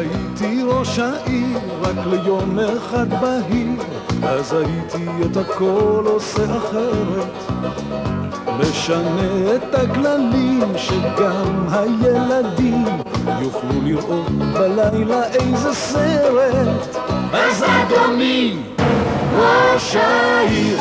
הייתי ראש העיר רק ליום אחד בהיר, אז הייתי את הכל עושה אחרת, משנה את הכללים שגם הילדים יוכלו לראות בלילה איזה סרט. אז אדוני ראש העיר,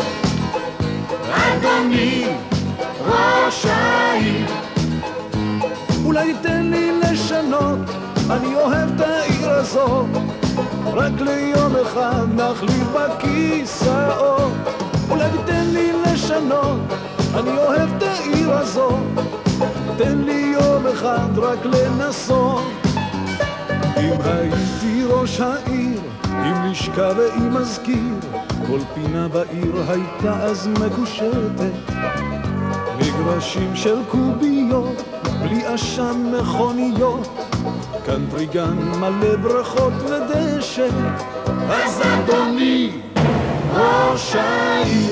אדוני ראש העיר, אולי תיתן לי לשנות, אני אוהב את העיר הזאת, רק ליום אחד נחליף בכיסאות. אולי תיתן לי לשנות, אני אוהב את העיר הזאת, תן לי יום אחד רק לנסות. אם הייתי ראש העיר, עם לשכה ועם מזכיר, כל פינה בעיר הייתה אז מקושטת, מגרשים של קוביות, בלי עשן מכוניות, קנטריגן מלא ברכות ודשא. אז אדוני ראש העיר,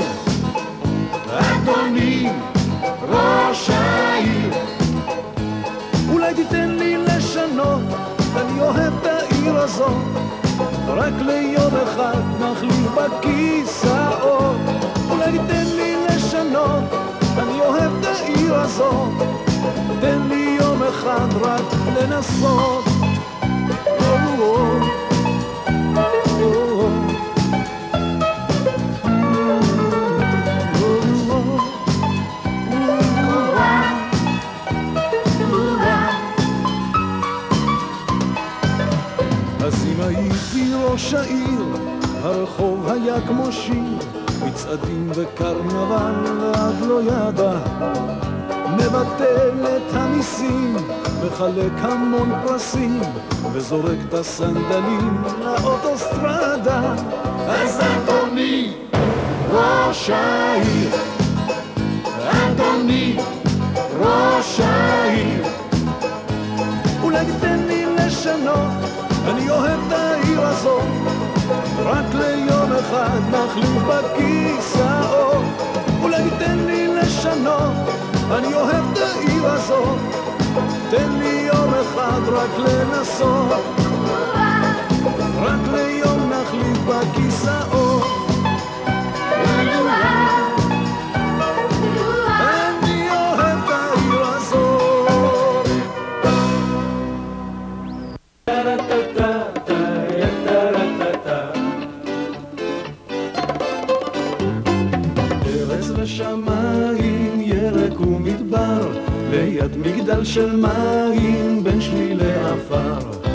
אדוני ראש העיר, אולי תיתן לי לשנות, אני אוהב את העיר הזאת, רק ליום אחד נחליף בכיסאות. אולי תיתן לי לשנות, אני אוהב את העיר הזאת, תן לי יום אחד רק לנסות. אז אם הייתי ראש העיר, הרחוב היה כמו שיר, מצעדים וקרנבל ועד לא ידע, מבטל את המיסים, מחלק המון פרסים, וזורק את הסנדלים לאוטוסטרדה. אז אדוני ראש העיר, אדוני ראש העיר, אולי תיתן לי לשנות, אני אוהב את העיר הזאת, רק ליום אחד נחליף בכיסאות. אולי תיתן לי לשנות, אני אוהב את העיר הזאת, תן לי יום אחד רק לנסות, רק ליום נחליף בכיסאות. אני אוהב את העיר הזאת. ארץ ושמיים, ירק ומדבר, ליד מגדל של מים בין שבילי עפר.